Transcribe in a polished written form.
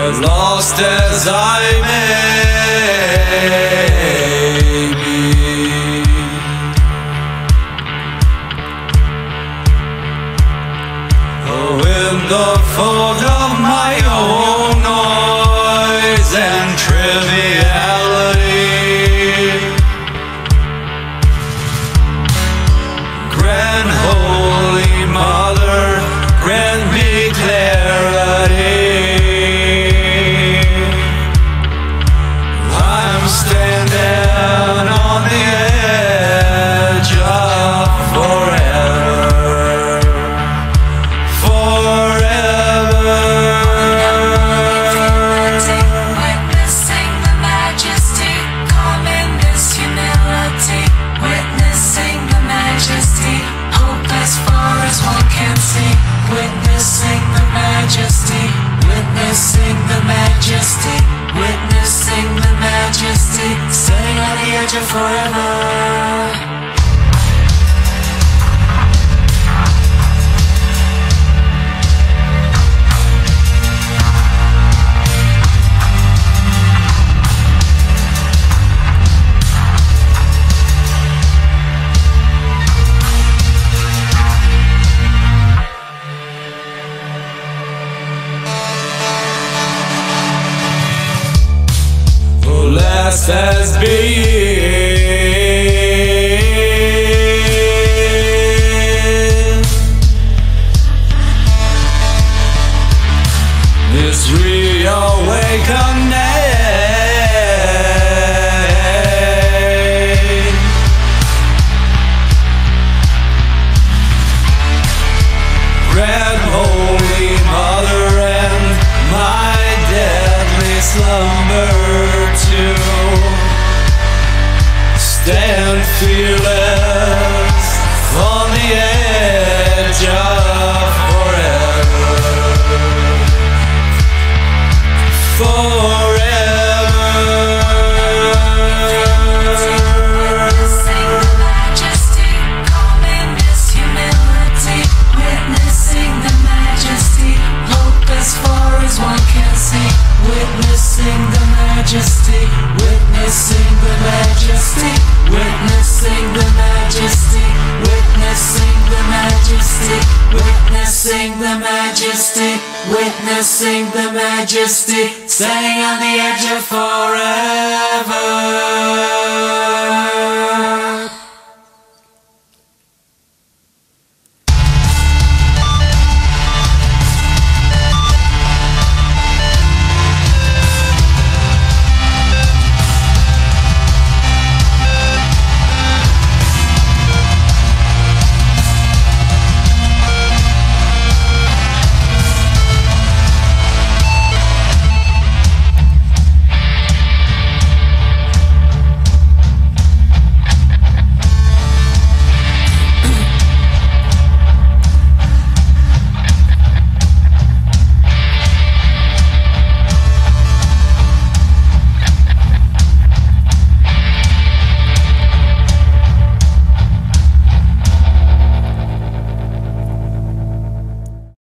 lost as I may be. Oh, in the fog of my own noise and triviality, Grand Holy Mother, grant me clarity. I'm standing on the edge of forever, forever. Witnessing the majesty, calm in this humility. Witnessing the majesty, hope as far as one can see. Witnessing the majesty, witnessing the majesty, witnessing the majesty, standing on the edge of forever. Last has been this reawakening. Grand Holy Mother and my deadly slumber to stand fearless on the edge of forever, forever. Witnessing the majesty, calm in this humility. Witnessing the majesty, hope as far as one can see. Witnessing the majesty, witnessing the majesty, witnessing the majesty, witnessing the majesty, witnessing the majesty, witnessing the majesty, standing on the edge of forever.